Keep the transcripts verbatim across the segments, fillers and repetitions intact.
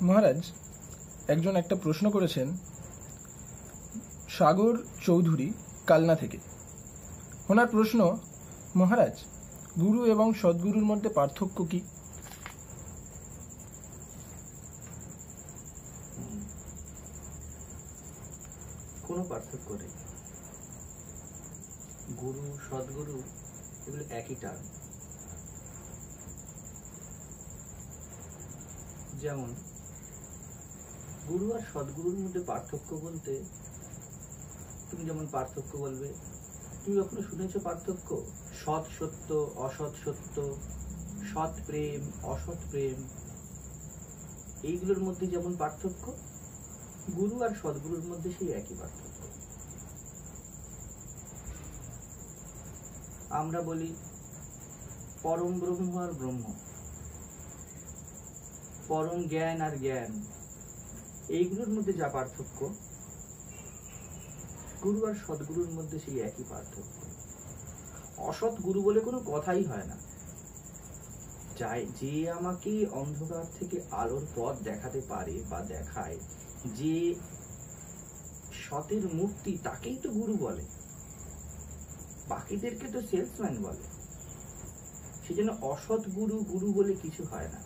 মহারাজ, একজন একটা প্রশ্ন করেছেন সাগর চৌধুরী কালনা থেকে। ওনার প্রশ্ন, মহারাজ, গুরু এবং সদ্গুরুর মধ্যে পার্থক্য কি? কোনো পার্থক্য নেই। গুরু সদ্গুরু এগুলো একই টার্ম। যেমন গুরু আর সদ্গুরুর মধ্যে পার্থক্য বলতে তুমি যেমন পার্থক্য বলবে, তুমি কখনো শুনেছো পার্থক্য সৎ সত্য অসৎ সত্য, সৎ প্রেম অসৎ প্রেম, এইগুলোর মধ্যে যেমন পার্থক্য, গুরু আর সদ্গুরুর মধ্যে সেই একই পার্থক্য। আমরা বলি পরম ব্রহ্ম আর ব্রহ্ম, পরম জ্ঞান আর জ্ঞান, এইগুলোর মধ্যে যা পার্থক্য, গুরু আর সদ্গুরুর মধ্যে সেই একই পার্থক্য। অসৎ গুরু বলে কোনো কথাই হয় না। যাই যে আমাকে অন্ধকার থেকে আলোর পথ দেখাতে পারে বা দেখায়, যে সতের মূর্তি, তাকেই তো গুরু বলে। বাকিদেরকে তো সেলসম্যান বলে। সেজন্য অসৎ গুরু গুরু বলে কিছু হয় না।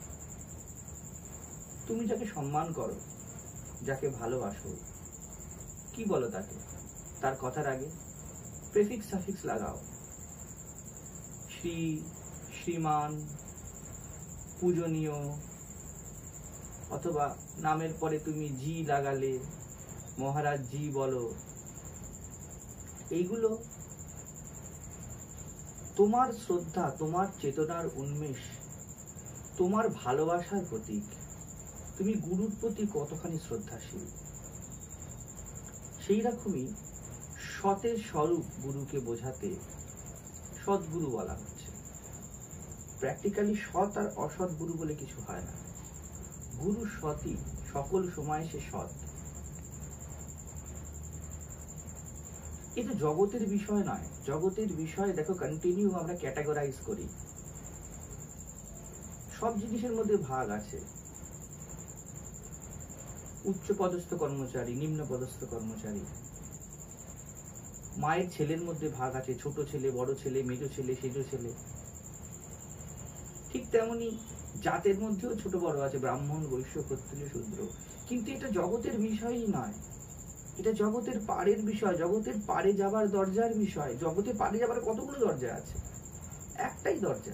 তুমি যাকে সম্মান করো, যাকে ভালোবাসো, কি বলো তাকে? তার কথার আগে প্রেফিক্স সাফিক্স লাগাও। শ্রী, শ্রীমান, পূজনীয়, অথবা নামের পরে তুমি জি লাগালে, মহারাজ জি বলো। এইগুলো তোমার শ্রদ্ধা, তোমার চেতনার উন্মেষ, তোমার ভালোবাসার প্রতীক। তুমি গুরুর প্রতি কতখানি শ্রদ্ধাশীল, সেই রকমই সতের স্বরূপ গুরুকে বোঝাতে সদ্গুরু বলা হচ্ছে। প্র্যাকটিক্যালি সৎ আর অসৎ গুরু বলে কিছু হয় না। গুরু সৎই, সকল সময় সে সৎ। এটা জগতের বিষয় নয়। জগতের বিষয় দেখো, কন্টিনিউ আমরা ক্যাটাগরাইজ করি। সব জিনিসের মধ্যে ভাগ আছে। উচ্চ পদস্থ কর্মচারী, নিম্ন পদস্থ কর্মচারী। মায়ের ছেলের মধ্যে ভাগ আছে, ছোট ছেলে, বড় ছেলে, মেজ ছেলে, সেজ ছেলে। ঠিক তেমনি জাতের মধ্যেও ছোট বড় আছে, ব্রাহ্মণ, বৈশ্য, ক্ষত্রিয়, শূদ্র। কিন্তু এটা জগতের বিষয়ই নয়। এটা জগতের পারের বিষয়, জগতের পারে যাবার দরজার বিষয়। জগতে পারে যাবার কতগুলো দরজা আছে? একটাই দরজা।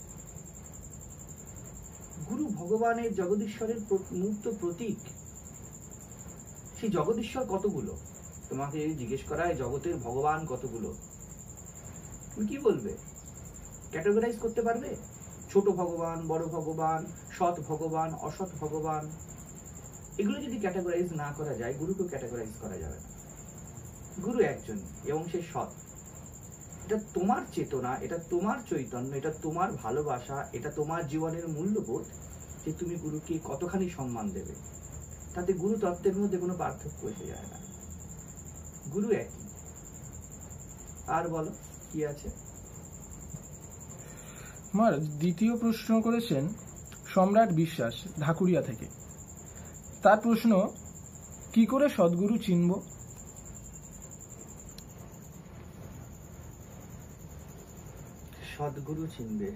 গুরু ভগবানের, জগদীশ্বরের মূর্ত প্রতীক। সেই জগদীশ্বর কতগুলো? তোমাকে যদি জিজ্ঞেস করা হয় জগতের ভগবান কতগুলো, তুমি কি বলবে? ক্যাটাগরাইজ করতে পারবে? ছোট ভগবান, বড় ভগবান, সৎ ভগবান, অসৎ ভগবান, এগুলো যদি ক্যাটাগরাইজ না করা যায়, গুরুকে ক্যাটাগরাইজ করা যাবে না। গুরু একজন এবং সে সৎ। এটা তোমার চেতনা, এটা তোমার চৈতন্য, এটা তোমার ভালোবাসা, এটা তোমার জীবনের মূল্যবোধ যে তুমি গুরুকে কতখানি সম্মান দেবে। তাতে গুরু তত্ত্বের মধ্যে কোনো পার্থক্য এসে যায় না। গুরু একই। আর বলো কি আছে? মহারাজ, দ্বিতীয় প্রশ্ন করেছেন সম্রাট বিশ্বাস ঢাকুরিয়া থেকে। তার প্রশ্ন, কি করে সদ্গুরু চিনব? সদ্গুরু চিনবে,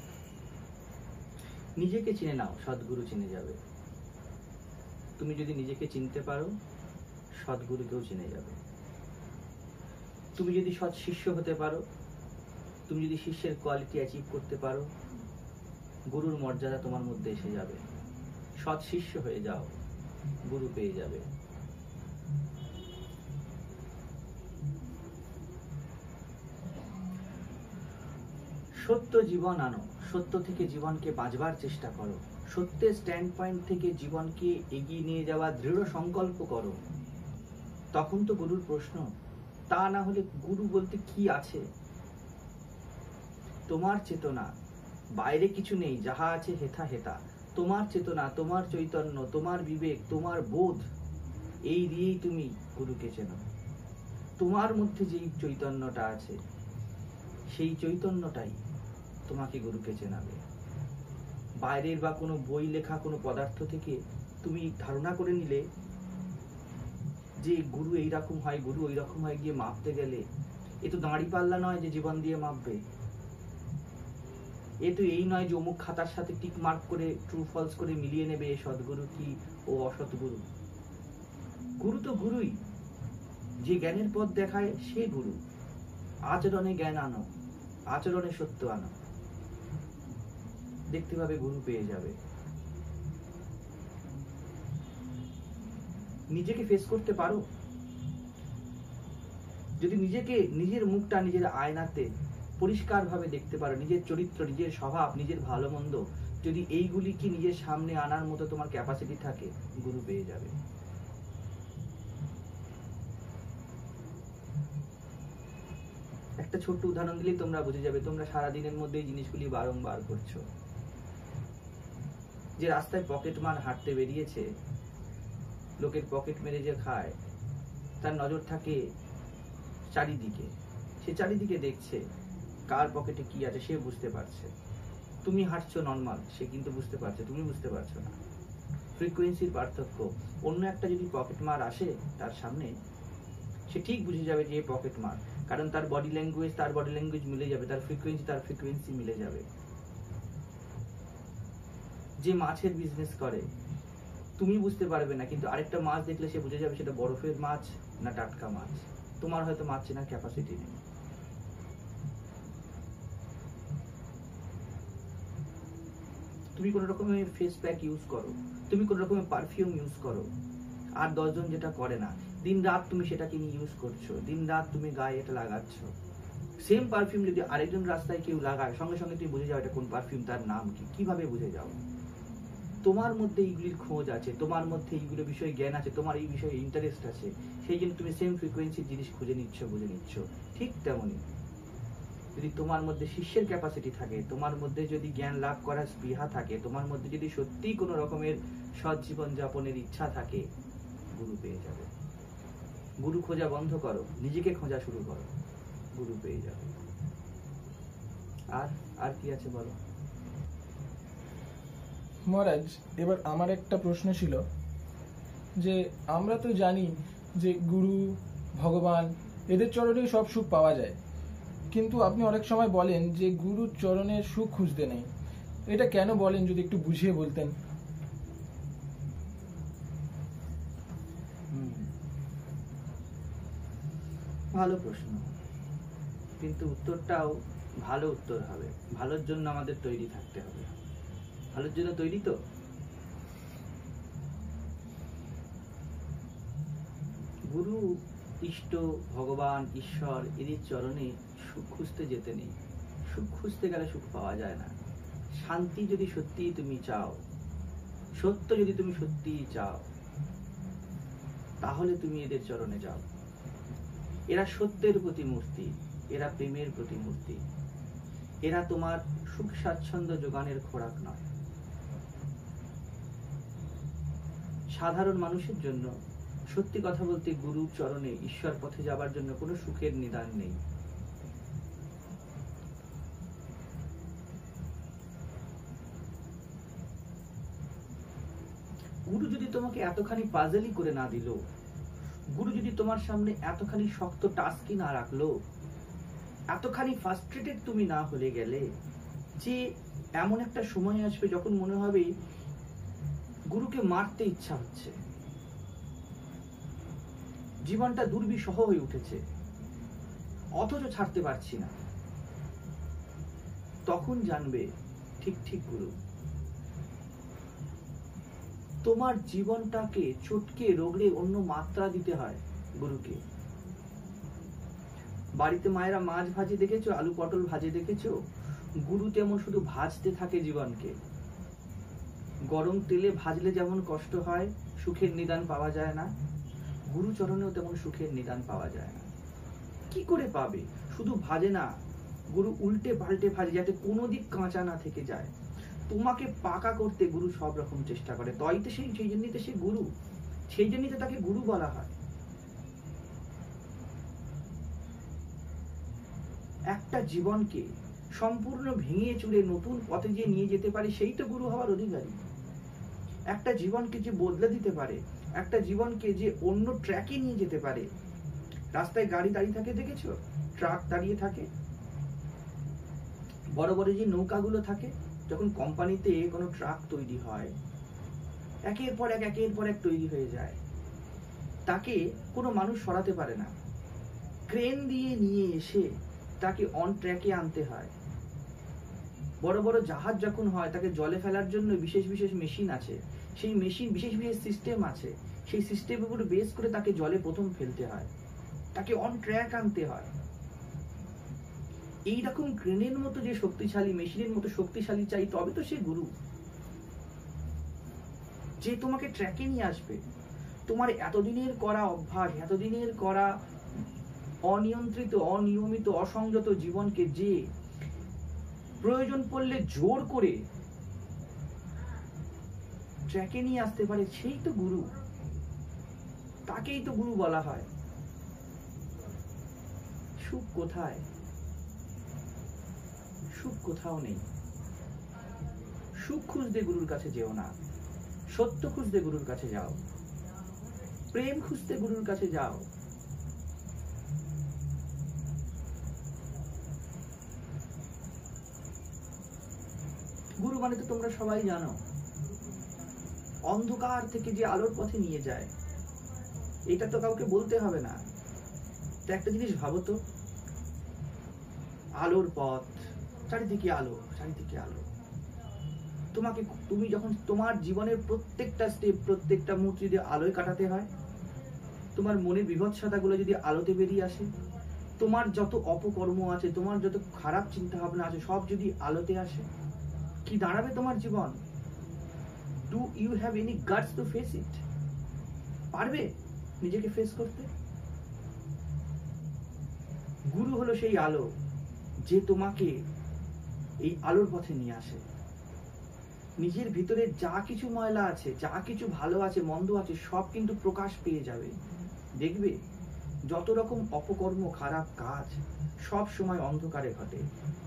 নিজেকে চিনে নাও, সদ্গুরু চিনে যাবে। তুমি যদি নিজেকে চিনতে পারো, সদ্গুরুকেও চিনে যাবে। তুমি যদি সৎ শিষ্য হতে পারো, তুমি যদি শিষ্যের কোয়ালিটি অ্যাচিভ করতে পারো, গুরুর মর্যাদা তোমার মধ্যে এসে যাবে। সৎ শিষ্য হয়ে যাও, গুরু পেয়ে যাবে। সত্য জীবন আনো, সত্য থেকে জীবনকে বাঁচবার চেষ্টা করো, সত্যের স্ট্যান্ড পয়েন্ট থেকে জীবনকে এগিয়ে নিয়ে যাওয়া দৃঢ় সংকল্প করো। তখন তো গুরুর প্রশ্ন। তা না হলে গুরু বলতে কি আছে? তোমার চেতনা, বাইরে কিছু নেই, যাহা আছে হেথা হেথা। তোমার চেতনা, তোমার চৈতন্য, তোমার বিবেক, তোমার বোধ, এই দিয়েই তুমি গুরুকে চেনো। তোমার মধ্যে যেই চৈতন্যটা আছে, সেই চৈতন্যটাই তোমাকে গুরুকে চেনাবে। বাইরের বা কোনো বই লেখা কোনো পদার্থ থেকে তুমি ধারণা করে নিলে যে গুরু এইরকম হয়, গুরু ওই রকম হয়, গিয়ে মাপতে গেলে এ তো দাঁড়ি পাল্লা নয় যে জীবন দিয়ে মাপবে। এ তো এই নয় যে অমুক খাতার সাথে টিক মার্ক করে ট্রু ফলস করে মিলিয়ে নেবে সৎগুরু কি ও অসৎ গুরু। গুরু তো গুরুই, যে জ্ঞানের পথ দেখায় সে গুরু। আচরণে জ্ঞান আনো, আচরণে সত্য আনো, দেখতে পাবে গুরু পেয়ে যাবে। নিজেকে ফেস করতে পারো? যদি নিজেকে, নিজের মুখটা নিজের আয়নাতে পরিষ্কার ভাবে দেখতে পারো, নিজের চরিত্র, নিজের স্বভাব, নিজের ভালো মন্দ, যদি এইগুলি কি নিজের সামনে আনার মতো তোমার ক্যাপাসিটি থাকে, গুরু পেয়ে যাবে। একটা ছোট্ট উদাহরণ দিলেই তোমরা বুঝে যাবে। তোমরা সারাদিনের মধ্যে এই জিনিসগুলি বারংবার করছো। যে রাস্তায় পকেট মার হাঁটতে বেরিয়েছে, লোকের পকেট মেরে যে খায়, তার নজর থাকে চারিদিকে। সে চারিদিকে দেখছে কার পকেটে কি আছে, সে বুঝতে পারছে। তুমি হাঁটছো নর্মাল, সে কিন্তু বুঝতে পারছে, তুমি বুঝতে পারছো না। ফ্রিকোয়েন্সির পার্থক্য। অন্য একটা যদি পকেট মার আসে তার সামনে, সে ঠিক বুঝে যাবে যে পকেট মার, কারণ তার বডি ল্যাঙ্গুয়েজ তার বডি ল্যাঙ্গুয়েজ মিলে যাবে, তার ফ্রিকোয়েন্সি তার ফ্রিকোয়েন্সি মিলে যাবে। যে মাছের বিজনেস করে, তুমি বুঝতে পারবে না, কিন্তু আরেকটা মাছ দেখলে সে বুঝে যাবে সেটা বরফের মাছ না টাটকা মাছ। তোমার হয়তো মাছ চেনার ক্যাপাসিটি নেই। তুমি কোন রকমের ফেস প্যাক ইউজ করো, তুমি কোন রকমের পারফিউম ইউজ করো, আর দশজন যেটা করে না, দিন রাত তুমি সেটাকে নিয়ে ইউজ করছো, দিন রাত তুমি গায়ে এটা লাগাচ্ছ। সেম পারফিউম যদি আরেকজন রাস্তায় কেউ লাগায়, সঙ্গে সঙ্গে তুমি বুঝে যাও এটা কোন পারফিউম, তার নাম কি। কিভাবে বুঝে যাও? তোমার মধ্যে এইগুলির খোঁজ আছে, তোমার মধ্যে এইগুলো বিষয়ে জ্ঞান আছে, তোমার এই বিষয়ে ইন্টারেস্ট আছে, সেই জন্য তুমি সেম ফ্রিকোয়েন্সির জিনিস খুঁজে নিচ্ছ, বুঝে নিচ্ছ। ঠিক তেমনই যদি তোমার মধ্যে শিষ্যের ক্যাপাসিটি থাকে, তোমার মধ্যে যদি জ্ঞান লাভ করার স্পৃহা থাকে, তোমার মধ্যে যদি সত্যি কোনো রকমের সৎ জীবন যাপনের ইচ্ছা থাকে, গুরু পেয়ে যাবে। গুরু খোঁজা বন্ধ করো, নিজেকে খোঁজা শুরু করো, গুরু পেয়ে যাবে। আর আর কি আছে বলো। মহারাজ, এবার আমার একটা প্রশ্ন ছিল যে আমরা তো জানি যে গুরু, ভগবান এদের চরণেই সব সুখ পাওয়া যায়, কিন্তু আপনি অনেক সময় বলেন যে গুরুর চরণের সুখ খুঁজতে নেই। এটা কেন বলেন, যদি একটু বুঝিয়ে বলতেন। ভালো প্রশ্ন, কিন্তু উত্তরটাও ভালো উত্তর হবে। ভালোর জন্য আমাদের তৈরি থাকতে হবে। ভালোর জন্য তৈরি তো? গুরু, ইষ্ট, ভগবান, ঈশ্বর এদের চরণে সুখ খুঁজতে যেতে নেই। সুখ খুঁজতে গেলে সুখ পাওয়া যায় না। শান্তি যদি সত্যিই তুমি চাও, সত্য যদি তুমি সত্যিই চাও, তাহলে তুমি এদের চরণে যাও। এরা সত্যের প্রতিমূর্তি, এরা প্রেমের প্রতিমূর্তি, এরা তোমার সুখ স্বাচ্ছন্দ্য যোগানের খোরাক নয়। সাধারণ মানুষের জন্য সত্যি কথা বলতে গুরুর চরণে, ঈশ্বর পথে যাবার জন্য কোনো সুখের নিদান নেই। গুরু যদি তোমাকে এতখানি পাজেলই করে না দিল, গুরু যদি তোমার সামনে এতখানি শক্ত টাস্কই না রাখলো, এতখানি ফ্রাস্ট্রেটেড তুমি না হলে গেলে, যে এমন একটা সময় আসবে যখন মনে হবে গুরুকে মারতে ইচ্ছা হচ্ছে, জীবনটা দুর্বিষহ হয়ে উঠেছে, অথচ ছাড়তে পারছি না, তখন জানবে ঠিক ঠিক গুরু। তোমার জীবনটাকে চটকে রোগড়ে অন্য মাত্রা দিতে হয় গুরুকে। বাড়িতে মায়েরা মাছ ভাজি দেখেছো, আলু পটল ভাজি দেখেছো? গুরু তেমন শুধু ভাজতে থাকে জীবনকে। গরম তেলে ভাজলে যেমন কষ্ট হয়, সুখের নিদান পাওয়া যায় না, গুরু চরণেও তেমন সুখের নিদান পাওয়া যায় না। কি করে পাবে? শুধু ভাজে না, গুরু উল্টে পাল্টে ভাজে, যাতে কোনো দিক কাঁচা না থেকে যায়। তোমাকে পাকা করতে গুরু সব রকম চেষ্টা করে। তাই তো সেই সেই জন্যই তো সে গুরু, সেই জন্যই তো তাকে গুরু বলা হয়। একটা জীবনকে সম্পূর্ণ ভেঙে চুরে নতুন পথে যে নিয়ে যেতে পারে সেই তো গুরু হওয়ার অধিকারী। একটা জীবনকে যে বদলে দিতে পারে, একটা জীবনকে যে অন্য ট্র্যাকে নিয়ে যেতে পারে। রাস্তায় গাড়ি দাঁড়িয়ে থাকে দেখেছো, ট্রাক দাঁড়িয়ে থাকে, বড় বড় যে নৌকাগুলো থাকে, যখন কোম্পানিতে কোনো ট্রাক তৈরি হয়, একের পর এক একের পর এক তৈরি হয়ে যায়, তাকে কোনো মানুষ সরাতে পারে না, ক্রেন দিয়ে নিয়ে এসে তাকে অন ট্র্যাকে আনতে হয়। বড় বড় জাহাজ যখন হয়, তাকে জলে ফেলার জন্য বিশেষ বিশেষ মেশিন আছে, সেই মেশিন বিশেষ বিশেষ সিস্টেম আছে, সেই সিস্টেমের উপর বেস করে তাকে জলে প্রথম ফেলতে হয়, তাকে অন ট্র্যাক আনতে হয়। এইরকম ক্রেনের মতো যে শক্তিশালী, মেশিনের মতো শক্তিশালী চাই, তবে তো সে গুরু, যে তোমাকে ট্র্যাকে নিয়ে আসবে। তোমার এতদিনের করা অভ্যাস, এতদিনের করা অনিয়ন্ত্রিত, অনিয়মিত, অসংযত জীবনকে যে প্রয়োজন পড়লে জোর করে ট্র্যাকে নিয়ে আসতে পারে, সেই তো গুরু, তাকেই তো গুরু বলা হয়। সুখ কোথায়? সুখ কোথাও নেই। সুখ খুঁজতে গুরুর কাছে যেও না, সত্য খুঁজতে গুরুর কাছে যাও, প্রেম খুঁজতে গুরুর কাছে যাও। গুরু মানে তো তোমরা সবাই জানো, অন্ধকার থেকে যে আলোর পথে নিয়ে যায়। এটা তো কাউকে বলতে হবে না। তো একটা জিনিস ভাবো তো, আলোর পথ, চারিদিকে আলো, চারিদিকে আলো। তোমাকে, তুমি যখন তোমার জীবনের প্রত্যেকটা স্টেপ, প্রত্যেকটা মুহূর্ত যদি আলোয় কাটাতে হয়, তোমার মনের বিভৎসতাগুলো যদি আলোতে বেরিয়ে আসে, তোমার যত অপকর্ম আছে, তোমার যত খারাপ চিন্তা ভাবনা আছে, সব যদি আলোতে আসে, কি দাঁড়াবে তোমার জীবন? Do you have any guts to face it? পারবে নিজেকে ফেস করতে? গুরু হলো সেই আলো যে তোমাকে এই আলোর পথে নিয়ে আসে। নিজের ভিতরে যা কিছু ময়লা আছে, যা কিছু ভালো আছে, মন্দ আছে, সব কিন্তু প্রকাশ পেয়ে যাবে। দেখবে যত রকম অপকর্ম, খারাপ কাজ সব সময় অন্ধকারে ঘটে।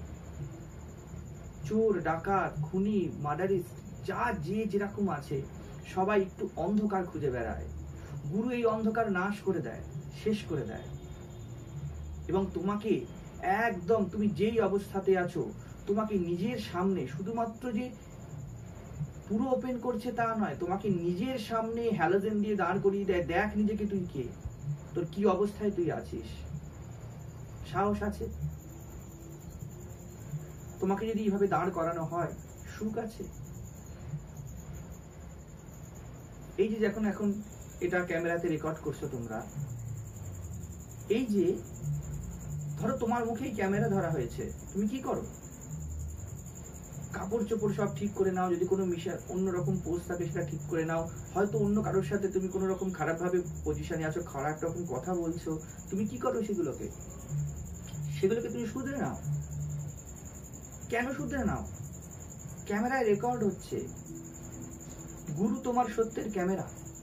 চোর, ডাকাত, খুনি, মার্ডারিস্ট, যা যে যেরকম আছে, সবাই একটু অন্ধকার খুঁজে বেড়ায়। গুরু এই অন্ধকার নাশ করে দেয়, শেষ করে দেয়। এবং তোমাকে একদম, তুমি যেই অবস্থাতে আছো, তোমাকে নিজের সামনে, শুধুমাত্র যে পুরো ওপেন করছে তা নয়, তোমাকে নিজের সামনে হ্যালোজেন দিয়ে দাঁড় করিয়ে দেয়। দেখ নিজেকে তুই কে, তোর কি অবস্থায় তুই আছিস। সাহস আছে? তোমাকে যদি এইভাবে দাঁড় করানো হয়, সুখ আছে? এই যে যখন এখন এটা ক্যামেরাতে রেকর্ড করছো তোমরা, এই যে ধরো তোমার মুখেই ক্যামেরা ধরা হয়েছে, তুমি কি করো? কাপড় চোপড় সব ঠিক করে নাও, যদি কোনো মিশা অন্যরকম পোজ থাকে সেটা ঠিক করে নাও। হয়তো অন্য কারোর সাথে তুমি কোনো রকম খারাপ ভাবে পজিশনে আছো, খারাপ রকম কথা বলছো, তুমি কি করো? সেগুলোকে সেগুলোকে তুমি শুধরে নাও। কেন শুধরে নাও? ক্যামেরায় রেকর্ড হচ্ছে। গুরু তোমার সত্যের ক্যামেরা।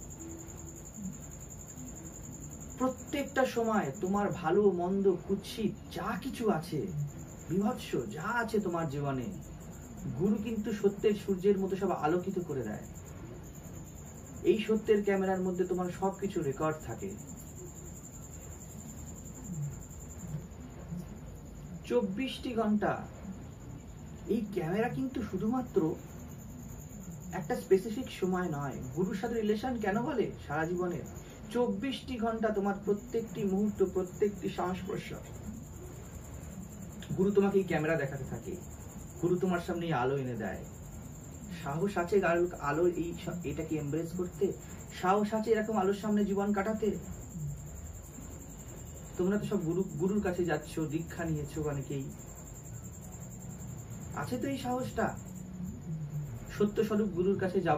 প্রত্যেকটা সময় তোমার ভালো মন্দ, কুৎসিত যা কিছু আছে, বিভৎস যা আছে তোমার জীবনে, গুরু কিন্তু সত্যের সূর্যের মতো সব আলোকিত করে দেয়। এই সত্যের ক্যামেরার মধ্যে তোমার সবকিছু রেকর্ড থাকে। চব্বিশটি ঘন্টা এই ক্যামেরা কিন্তু শুধুমাত্র একটা স্পেসিফিক সময় নয়। গুরুর সাথে রিলেশন কেন বলে সারা জীবনের? চব্বিশটি ঘন্টা তোমার প্রত্যেকটি মুহূর্ত, প্রত্যেকটি শ্বাস প্রশ্বাস গুরু তোমাকে এই ক্যামেরা দেখাতে থাকে। গুরু তোমার সামনে আলো এনে দেয়। সাহস আছে আলো এই এটাকে এমব্রেস করতে? সাহস আছে এরকম আলোর সামনে জীবন কাটাতে? তোমরা তো সব গুরু গুরুর কাছে যাচ্ছ, দীক্ষা নিয়েছো অনেকেই, আছে তো এই সাহসটা? সত্য স্বরূপ গুরুর কাছে যাব।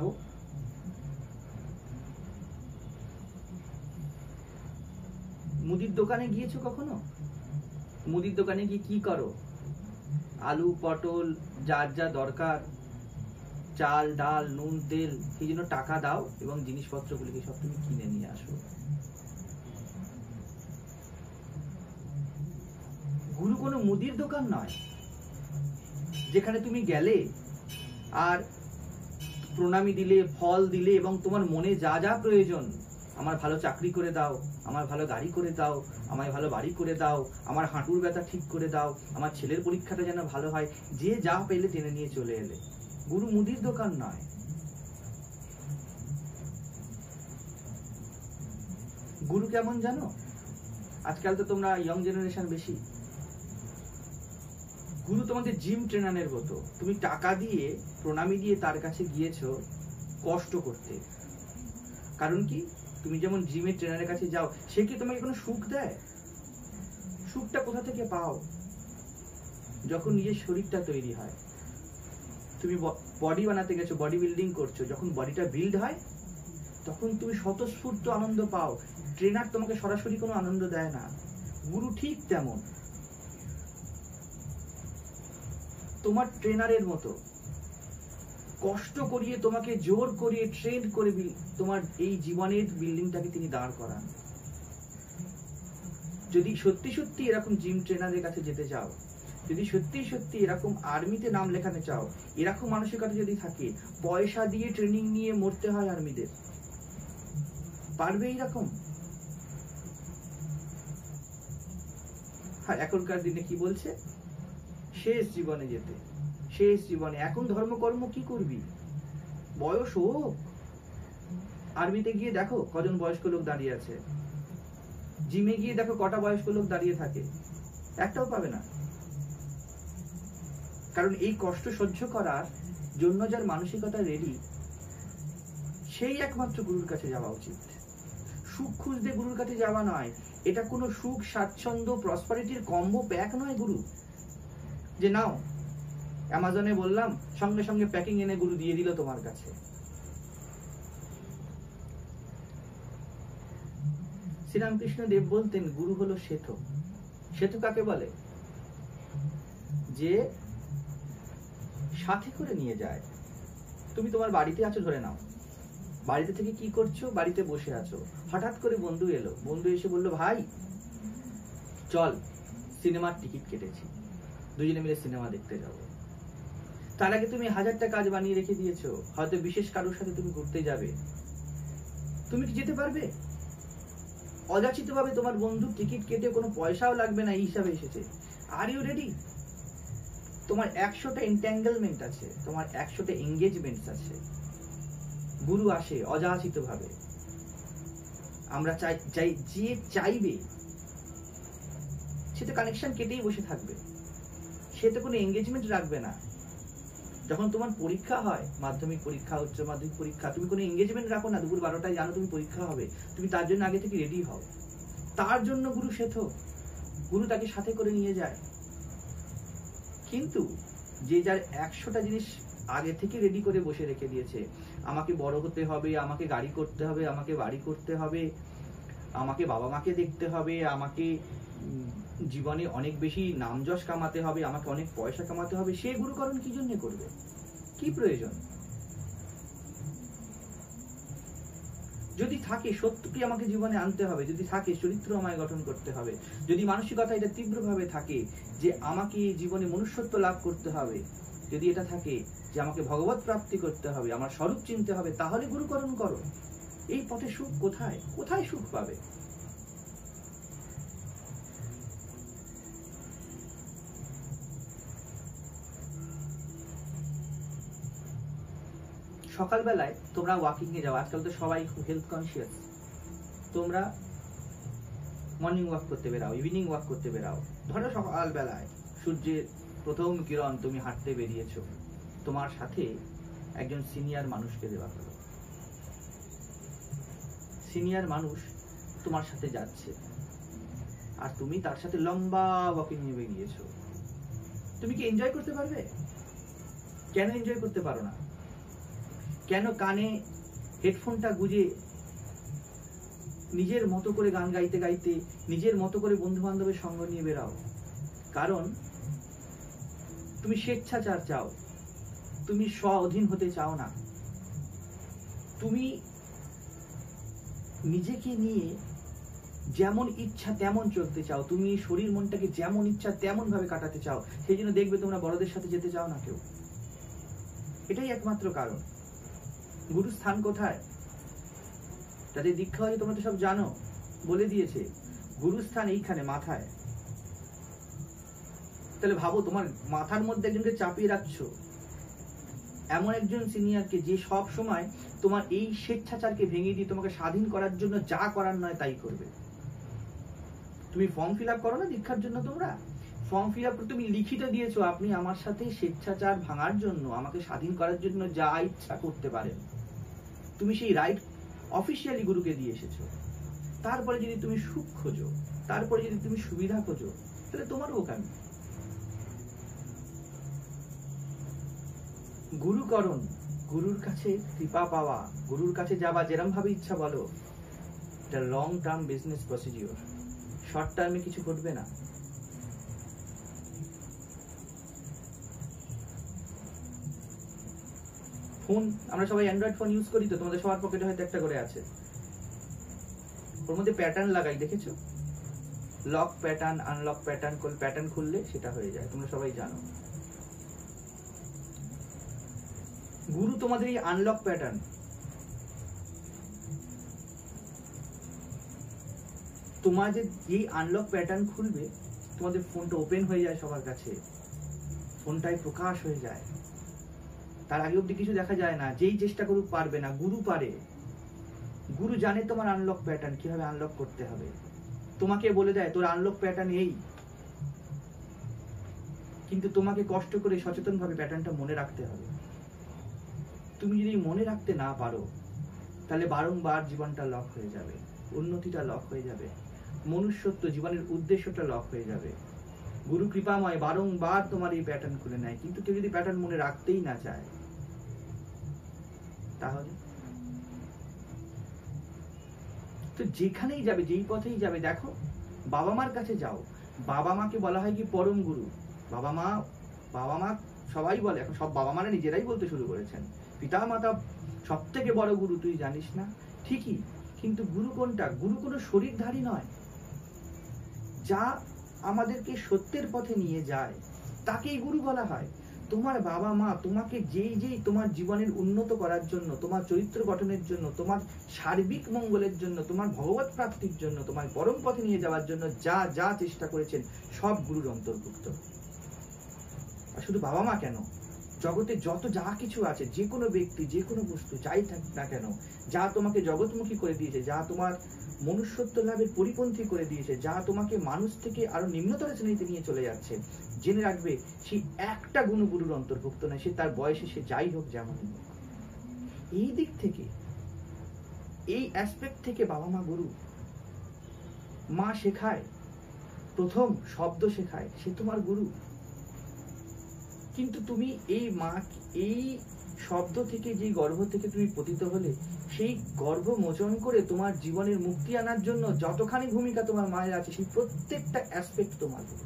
মুদির দোকানে গিয়েছো কখনো? মুদির দোকানে গিয়ে কি করো? আলু, পটল, যার যা দরকার, চাল, ডাল, নুন, তেল, সেই জন্য টাকা দাও এবং জিনিসপত্রগুলিকে সব তুমি কিনে নিয়ে আসো। গুরু কোনো মুদির দোকান নয়। যেখানে তুমি গেলে আর প্রণামী দিলে, ফল দিলে এবং তোমার মনে যা যা প্রয়োজন, আমার ভালো চাকরি করে দাও, আমার ভালো গাড়ি করে দাও, আমায় ভালো বাড়ি করে দাও, আমার হাঁটুর ব্যথা ঠিক করে দাও, আমার ছেলের পরীক্ষাটা যেন ভালো হয়, যে যা পেলে টেনে নিয়ে চলে এলে। গুরু মুদির দোকান নয়। গুরু কেমন জানো? আজকাল তো তোমরা ইয়ং জেনারেশন বেশি। গুরু তোমাদের জিম ট্রেনারের মতো। তুমি টাকা দিয়ে, প্রণামী দিয়ে তার কাছে গিয়েছো কষ্ট করতে। কারণ কি? তুমি যেমন জিমের ট্রেনারের কাছে যাও, সে কি তোমাকে কোনো সুখ দেয়? সুখটা কোথা থেকে পাও? যখন নিজের শরীরটা তৈরি হয়। তুমি বডি বানাতে গেছো, বডি বিল্ডিং করছো, যখন বডিটা বিল্ড হয় তখন তুমি স্বতঃস্ফূর্ত আনন্দ পাও। ট্রেনার তোমাকে সরাসরি কোনো আনন্দ দেয় না। গুরু ঠিক তেমন, তোমার ট্রেনারের মতো কষ্ট করিয়ে, তোমাকে জোর করিয়ে, ট্রেন করে তোমার এই জীবনের বিল্ডিংটাকে তিনি দাঁড় করান। যদি সত্যি সত্যি এরকম জিম ট্রেনারের কাছে যেতে চাও, যদি সত্যি সত্যি এরকম আর্মিতে নাম লেখাতে চাও, এরকম মানসিকতা যদি থাকে, পয়সা দিয়ে ট্রেনিং নিয়ে মরতে হয় আর্মিদের, পারবে এইরকম? হ্যাঁ, এখনকার দিনে কি বলছে? শেষ জীবনে যেতে, শেষ জীবনে। এখন ধর্মকর্ম কি করবি? বয়স হোক। আর্মিতে গিয়ে দেখো কজন বয়স্ক লোক দাঁড়িয়ে আছে, জিমে গিয়ে দেখো কটা বয়স্ক লোক দাঁড়িয়ে থাকে, একটাও পাবে না। কারণ এই কষ্ট সহ্য করার জন্য যার মানসিকতা রেডি, সেই একমাত্র গুরুর কাছে যাওয়া উচিত। সুখ খুঁজতে গুরুর কাছে যাওয়া নয়। এটা কোনো সুখ, স্বাচ্ছন্দ্য, প্রসপারিটির কম্বো প্যাক নয় গুরু। যে নাও, অ্যামাজনে বললাম, সঙ্গে সঙ্গে প্যাকিং এনে গুরু দিয়ে দিল তোমার কাছে। শ্রীরামকৃষ্ণ দেব বলতেন গুরু হলো সেতু। সেতু কাকে বলে? যে সাথে করে নিয়ে যায়। তুমি তোমার বাড়িতে আছো, ধরে নাও, বাড়িতে থেকে কি করছো? বাড়িতে বসে আছো, হঠাৎ করে বন্ধু এলো, বন্ধু এসে বললো, ভাই চল সিনেমার টিকিট কেটেছি, দুজনে মিলে সিনেমা দেখতে যাবো। তার আগে তুমি হাজারটা কাজ বানিয়ে রেখে দিয়েছো, হয়তো বিশেষ কারোর সাথে তুমি ঘুরতে যাবে, তুমি কি যেতে পারবে? অযাচিত ভাবে তোমার বন্ধু টিকিট কেটে, কোনো পয়সাও লাগবে না, এই হিসাবে এসেছে। Are you ready? তোমার একশোটা এন্ট্যাঙ্গেলমেন্ট আছে, তোমার একশোটা এঙ্গেজমেন্ট আছে। গুরু আসে অযাচিত ভাবে। আমরা চাই, চাই যে চাইবে সে তো কানেকশন কেটেই বসে থাকবে, সে তো কোনো এঙ্গেজমেন্ট রাখবে না। যখন তোমার পরীক্ষা হয়, মাধ্যমিক পরীক্ষা, উচ্চ মাধ্যমিক পরীক্ষা, তুমি কোনো এঙ্গেজমেন্ট রাখো না। দুপুর বারোটায় জানো তুমি পরীক্ষা হবে, তুমি তার জন্য আগে থেকে রেডি হও। তার জন্য গুরু সেথ, গুরু তাকে সাথে করে নিয়ে যায়। কিন্তু যে যার একশোটা জিনিস আগে থেকে রেডি করে বসে রেখে দিয়েছে, আমাকে বড় হতে হবে, আমাকে গাড়ি করতে হবে, আমাকে বাড়ি করতে হবে, আমাকে বাবা মাকে দেখতে হবে, আমাকে জীবনে অনেক বেশি নাম যশ কামাতে হবে, আমাকে অনেক পয়সা কামাতে হবে, সে গুরুকরণ কি জন্য করবে? কি প্রয়োজন? যদি থাকে সত্যকে আমাকে জীবনে আনতে হবে, যদি থাকে চরিত্র আমায় গঠন করতে হবে, যদি মানসিকতা এটা তীব্রভাবে থাকে যে আমাকে জীবনে মনুষ্যত্ব লাভ করতে হবে, যদি এটা থাকে যে আমাকে ভগবত প্রাপ্তি করতে হবে, আমার স্বরূপ চিনতে হবে, তাহলে গুরুকরণ করো। এই পথে সুখ কোথায়? কোথায় সুখ পাবে? সকালবেলায় তোমরা ওয়াকিং এ যাও, আজকাল তো সবাই খুব হেলথ কনসিয়াস। তোমরা মর্নিং ওয়াক করতে বেরাও, ইভিনিং ওয়াক করতে বেরাও। ধরো সকালবেলায় সূর্যের প্রথম কিরণ, তুমি হাঁটতে বেরিয়েছো, তোমার সাথে একজন সিনিয়র মানুষকে দেওয়া হলো। সিনিয়র মানুষ তোমার সাথে যাচ্ছে আর তুমি তার সাথে লম্বা ওয়াকিং নিয়ে বেরিয়েছো। তুমি কি এনজয় করতে পারবে? কেন এনজয় করতে পারো না? কেন কানে হেডফোনটা গুঁজে নিজের মতো করে গান গাইতে গাইতে, নিজের মতো করে বন্ধু বান্ধবের সঙ্গ নিয়ে বেরাও? কারণ তুমি স্বেচ্ছাচার চাও, তুমি স্ব অধীন হতে চাও না। তুমি নিজেকে নিয়ে যেমন ইচ্ছা তেমন চলতে চাও, তুমি শরীর মনটাকে যেমন ইচ্ছা তেমন ভাবে কাটাতে চাও, সেই জন্য দেখবে তোমরা বড়দের সাথে যেতে চাও না কেউ। এটাই একমাত্র কারণ। গুরু স্থান কোথায়? যাদের দীক্ষা হয়েছে তোমরা তো সব জানো, বলে দিয়েছে গুরুস্থান এইখানে মাথায়। তাহলে ভাবো তোমার মাথার মধ্যে একজনকে চাপিয়ে রাখছো, এমন একজন সিনিয়রকে যে সব সময় তোমার এই স্বেচ্ছাচারকে ভেঙে দিয়ে তোমাকে স্বাধীন করার জন্য যা করার নয় তাই করবে। তুমি ফর্ম ফিল আপ করো না দীক্ষার জন্য, তোমরা ফর্ম ফিল আপ করে তুমি লিখিত দিয়েছো আপনি আমার সাথে স্বেচ্ছাচার ভাঙার জন্য, আমাকে স্বাধীন করার জন্য যা ইচ্ছা করতে পারেন। তুমি সেই রাইট অফিসিয়ালি গুরুকে দিয়ে এসেছো। তারপরে যদি তুমি সুখ খোঁজো, তারপরে যদি তুমি সুবিধা খোঁজো, তাহলে তোমারও বোকামি। গুরুকরণ, গুরুর কাছে কৃপা পাওয়া, গুরুর কাছে যাবা যেরকম ভাবে ইচ্ছা বলো, এটা long term business procedure, short টার্মে কিছু ঘটবে না। ফোন আমরা সবাই অ্যান্ড্রয়েড ফোন ইউজ করি তো, তোমাদের সবার পকেটে হয়তো একটা করে আছে, ওর মধ্যে প্যাটার্ন লাগাই, দেখেছো? লক প্যাটার্ন, আনলক প্যাটার্ন, কোন প্যাটার্ন খুললে সেটা হয়ে যায়, তোমরা সবাই জানো। গুরু তোমাদের এই আনলক প্যাটার্ন, তোমার যে এই আনলক প্যাটার্ন খুলবে, তোমাদের ফোনটা ওপেন হয়ে যায় সবার কাছে, ফোনটাই প্রকাশ হয়ে যায়। তার আগে অব্দি কিছু দেখা যায় না, যেই চেষ্টা করুক পারবে না, গুরু পারে। গুরু জানে তোমার আনলক প্যাটার্ন কিভাবে আনলক করতে হবে, তোমাকে বলে দেয় তোর আনলক প্যাটার্ন এই, কিন্তু তোমাকে কষ্ট করে সচেতন ভাবে প্যাটার্নটা মনে রাখতে হবে। তুমি যদি মনে রাখতে না পারো, তাহলে বারংবার জীবনটা লক হয়ে যাবে, উন্নতিটা লক হয়ে যাবে, মনুষ্যত্ব জীবনের উদ্দেশ্যটা লক হয়ে যাবে। গুরু কৃপাময় বারংবার তোমার এই প্যাটার্ন খুলে নেয়, কিন্তু কেউ যদি প্যাটার্ন মনে রাখতেই না চায়, তাহলে তো যেখানেই যাবে, যেই পথেই যাবে, দেখো বাবা মার কাছে যাও, বাবা মাকে বলা হয় কি পরম গুরু। বাবা মা বাবা মা সবাই বলে, এখন সব বাবা মারা নিজেরাই বলতে শুরু করেছেন পিতা মাতা সব থেকে বড় গুরু, তুই জানিস না? ঠিকই, কিন্তু গুরু কোনটা? গুরু কোনো শরীরধারী নয়, যা আমাদেরকে সত্যের পথে নিয়ে যায় তাকেই গুরু বলা হয়। তোমার বাবা মা তোমাকে যেই যেই তোমার জীবনের উন্নত করার জন্য, তোমার চরিত্র গঠনের জন্য, তোমার সার্বিক মঙ্গলের জন্য, তোমার ভগবত প্রাপ্তির জন্য, তোমার পরম পথে নিয়ে যাওয়ার জন্য যা যা চেষ্টা করেছেন সব গুরুর অন্তর্ভুক্ত। আর শুধু বাবা মা কেন, জগতে যত যা কিছু আছে, যে কোনো ব্যক্তি, যে কোনো বস্তু যাই থাক না কেন, যা তোমাকে জগৎমুখী করে দিয়েছে, যা তোমার মনুষ্যত্ব লাভের পরিপন্থী করে দিয়েছে, যা তোমাকে মানুষ থেকে আরো নিম্নতর শ্রেণীতে নিয়ে চলে যাচ্ছে, জেনে রাখবে সেই একটা গুণ গুরুর অন্তর্ভুক্ত নয়, সে তার বয়সে সে যাই হোক যেমনই হোক। এই দিক থেকে, এই অ্যাসপেক্ট থেকে বাবা মা গুরু। মা শেখায়, প্রথম শব্দ শেখায়, সে তোমার গুরু। কিন্তু তুমি এই মা, এই শব্দ থেকে, যে গর্ভ থেকে তুমি পতিত হলে, সেই গর্ভ মোচন করে তোমার জীবনের মুক্তি আনার জন্য যতখানি ভূমিকা তোমার মায়ের আছে, সেই প্রত্যেকটা অ্যাসপেক্ট তোমার গুরু।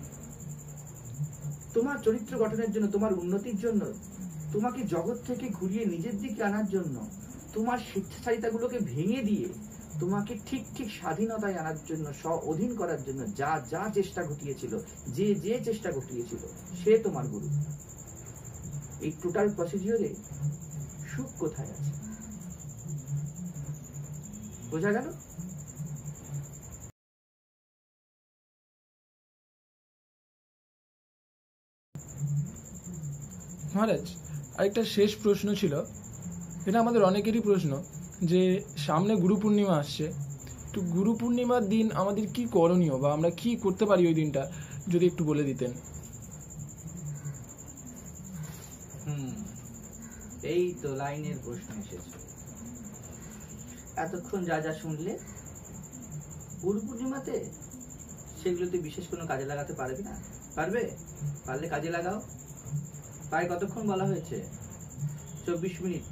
তোমার চরিত্র গঠনের জন্য, তোমার উন্নতির জন্য, তোমাকে জগৎ থেকে ঘুরিয়ে নিজের দিকে আনার জন্য, তোমার স্বেচ্ছাচারিতাগুলোকে ভেঙে দিয়ে তোমাকে ঠিক ঠিক স্বাধীনতায় আনার জন্য, স্ব অধীন করার জন্য যা যা চেষ্টা ঘটিয়েছিল, যে যে চেষ্টা ঘটিয়েছিল, সে তোমার গুরু। এই টোটাল প্রসিডিওরে সুখ কোথায় আছে? বোঝা গেল? মহারাজ, আরেকটা শেষ প্রশ্ন ছিল, এটা আমাদের অনেকেরই প্রশ্ন, যে সামনে গুরু পূর্ণিমা আসছে, তো গুরু পূর্ণিমার দিন আমাদের কি করণীয় বা আমরা কি করতে পারি ওই দিনটা, যদি একটু বলে দিতেন। হুম, এই তো লাইনের প্রশ্ন এসেছে। এতক্ষণ যা যা শুনলে, গুরু পূর্ণিমাতে সেগুলোতে বিশেষ কোনো কাজে লাগাতে পারবে না? পারবে? পারলে কাজে লাগাও। প্রায় কতক্ষণ বলা হয়েছে? চব্বিশ মিনিট।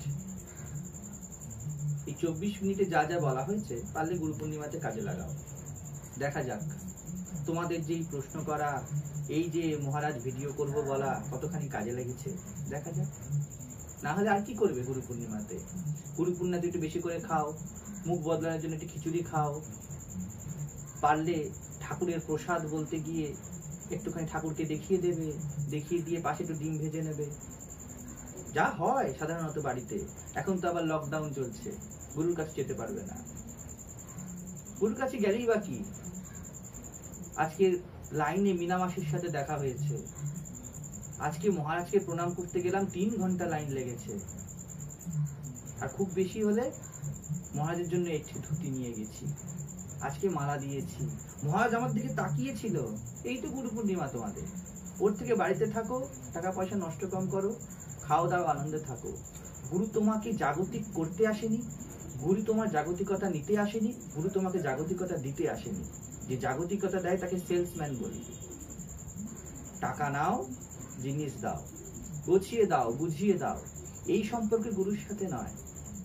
এই চব্বিশ মিনিটে যা যা বলা হয়েছে পারলে গুরু পূর্ণিমাতে কাজে লাগাও। দেখা যাক তোমাদের যেই প্রশ্ন করা, এই যে মহারাজ ভিডিও করব বলা, কতখানি কাজে লেগেছে দেখা যাক। না হলে আর কি করবে গুরু পূর্ণিমাতে? গুরু পূর্ণিমাতে একটু বেশি করে খাও, মুখ বদলানোর জন্য একটু খিচুড়ি খাও, পারলে ঠাকুরের প্রসাদ বলতে গিয়ে একটুখানি ঠাকুরকে দেখিয়ে দেবে, দেখিয়ে দিয়ে পাশে একটু ডিম ভেজে নেবে, যা হয় সাধারণত বাড়িতে। এখন তো আবার লকডাউন চলছে, গুরুর কাছে যেতে পারবে না। গুরুর কাছে গেলেই বা কি, আজকে লাইনে মিনা মাসির সাথে দেখা হয়েছে, আজকে মহারাজকে প্রণাম করতে গেলাম, তিন ঘন্টা লাইন লেগেছে। আর খুব বেশি হলে মহারাজের জন্য একটি ধুতি নিয়ে গেছি, আজকে মালা দিয়েছি। মহারাজ আমার দিকে তাকিয়েছিল, এই তো গুরু পূর্ণিমা তোমাদের, ওর থেকে বাড়িতে থাকো, টাকা পয়সা নষ্ট কম করো, খাও দাও, আনন্দে থাকো। গুরু তোমাকে জাগতিক করতে আসেনি, গুরু তোমার জাগতিকতা নিতে আসেনি, গুরু তোমাকে জাগতিকতা দিতে আসেনি। যে জাগতিকতা দেয় তাকে সেলসম্যান বলি। টাকা নাও, জিনিস দাও, গোছিয়ে দাও, বুঝিয়ে দাও, এই সম্পর্কে গুরুর সাথে নয়।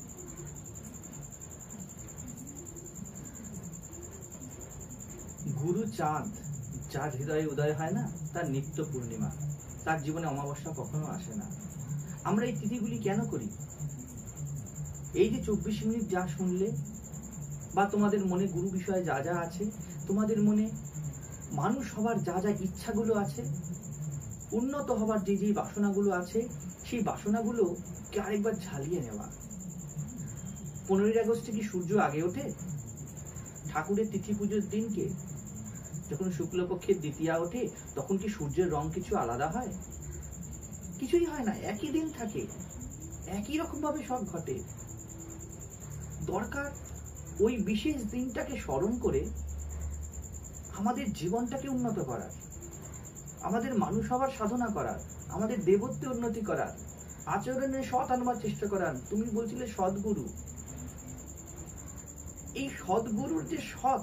গুরু চাঁদ, যার হৃদয়ে উদয় হয় না, তার নিত্য পূর্ণিমা, তার জীবনে অমাবস্যা কখনো আসে না। আমরা এই তিথিগুলি কেন করি? এই যে চব্বিশ মিনিট যা শুনলে, বা তোমাদের মনে গুরু বিষয়ে যা যা আছে, তোমাদের মনে মানুষ হবার যা যা ইচ্ছাগুলো আছে, উন্নত হবার যে যে বাসনাগুলো আছে, সেই বাসনাগুলো আরেকবার ঝালিয়ে নেওয়া। পনেরোই আগস্টে কি সূর্য আগে ওঠে? ঠাকুরের তিথি পুজোর দিনকে যখন শুক্লপক্ষের দ্বিতীয়া ওঠে, তখন কি সূর্যের রং কিছু আলাদা হয়? কিছুই হয় না, একই দিন থাকে, একই রকম ভাবে সব ঘটে। দরকার ওই বিশেষ দিনটাকে স্মরণ করে আমাদের জীবনটাকে উন্নত করার, আমাদের মানুষ হবার সাধনা করার, আমাদের দেবত্বে উন্নতি করার, আচরণে সৎ আনবার চেষ্টা করার। তুমি বলছিলে সদ্গুরু, এই সদ্গুরুর যে সৎ,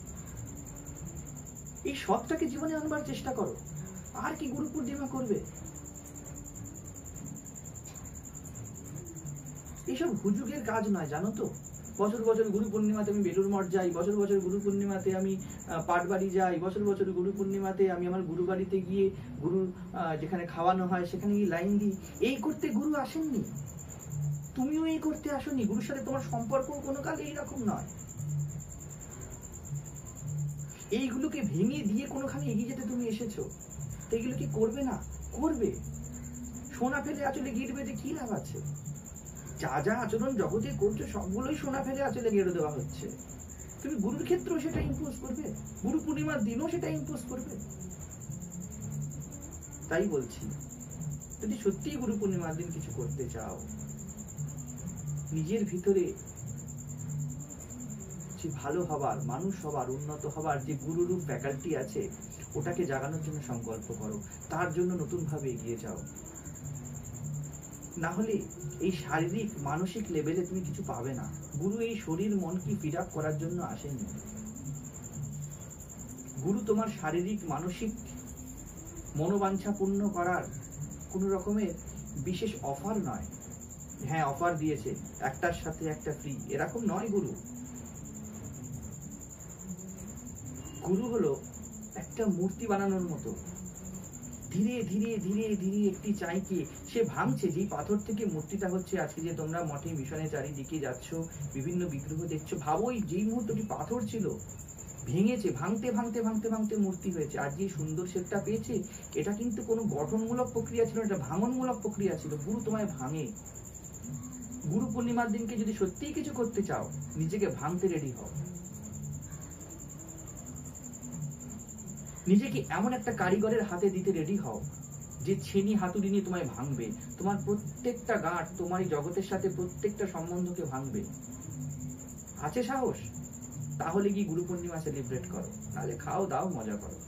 এই সৎটাকে জীবনে আনবার চেষ্টা করো। আর কি গুরু পূর্ণিমা করবে? এইসব হুজুগের কাজ নয়, জানো তো। বছর বছর গুরু পূর্ণিমাতে আমি বেলুর মঠ যাই, বছর বছর গুরু পূর্ণিমাতে আমি পাটবাড়ি যাই, বছর বছর গুরু পূর্ণিমাতে আমি আমার গুরু বাড়িতে গিয়ে গুরু যেখানে খাওয়ানো হয় সেখানে গিয়ে লাইন দিই। এই করতে গুরু আসেননি, তুমিও এই করতে আসোনি। গুরুর সাথে তোমার সম্পর্ক কোনো কালে এইরকম নয়। এইগুলোকে ভেঙে দিয়ে কোনোখানে এগিয়ে যেতে তুমি এসেছো, তো এগুলো কি করবে না? করবে। সোনা ফেলে আঁচলে গিট বেঁধে কি লাভ আছে? যা যা আচরণ জগতে করছো সবগুলোই সোনা ফেলে আঁচলে গেড়ে দেওয়া হচ্ছে। তুমি গুরুর ক্ষেত্রেও সেটা ইম্পোজ করবে, গুরু পূর্ণিমার দিনও সেটা ইম্পোজ করবে। তাই বলছি, যদি সত্যি গুরু পূর্ণিমার দিন কিছু করতে চাও, নিজের ভিতরে যে ভালো হবার, মানুষ হবার, উন্নত হবার যে গুরুরূপ ফ্যাকাল্টি আছে, ওটাকে জাগানোর জন্য সংকল্প করো, তার জন্য নতুন ভাবে এগিয়ে যাও। না হলে এই শারীরিক মানসিক লেভেলে তুমি কিছু পাবে না। গুরু এই শরীর মনকে ফিড আপ করার জন্য আসেনি। গুরু তোমার শারীরিক মানসিক মনোবাঞ্ছা পূর্ণ করার কোন রকমের বিশেষ অফার নয়। হ্যাঁ, অফার দিয়েছে একটার সাথে একটা ফ্রি, এরকম নয়। গুরু গুরু হলো একটা মূর্তি বানানোর মতো। ধীরে ধীরে ধীরে ধীরে একটি চাইকে সে ভাঙছে। যেই পাথর থেকে মূর্তিটা হচ্ছে, আজকে যে তোমরা মঠে মিশনে চারিদিকে যাচ্ছ, বিভিন্ন বিগ্রহ দেখছো, ভাবো যেই মুহূর্তটি পাথর ছিল, ভেঙেছে, ভাঙতে ভাঙতে ভাঙতে ভাঙতে মূর্তি হয়েছে। আর যে সুন্দর শেপটা পেয়েছে, এটা কিন্তু কোনো গঠনমূলক প্রক্রিয়া ছিল, এটা ভাঙনমূলক প্রক্রিয়া ছিল। গুরু তোমায় ভাঙে। গুরু পূর্ণিমার দিনকে যদি সত্যিই কিছু করতে চাও, নিজেকে ভাঙতে রেডি হও। নিজেকে এমন একটা কারিগরের হাতে দিতে রেডি হও, যে ছেনি হাতুড়ি নিয়ে তোমায় ভাঙবে, তোমার প্রত্যেকটা গাঁট, তোমার এই জগতের সাথে প্রত্যেকটা সম্বন্ধকে ভাঙবে। আছে সাহস? তাহলে কি গুরু পূর্ণিমা সেলিব্রেট করো, তাহলে খাও দাও, মজা করো।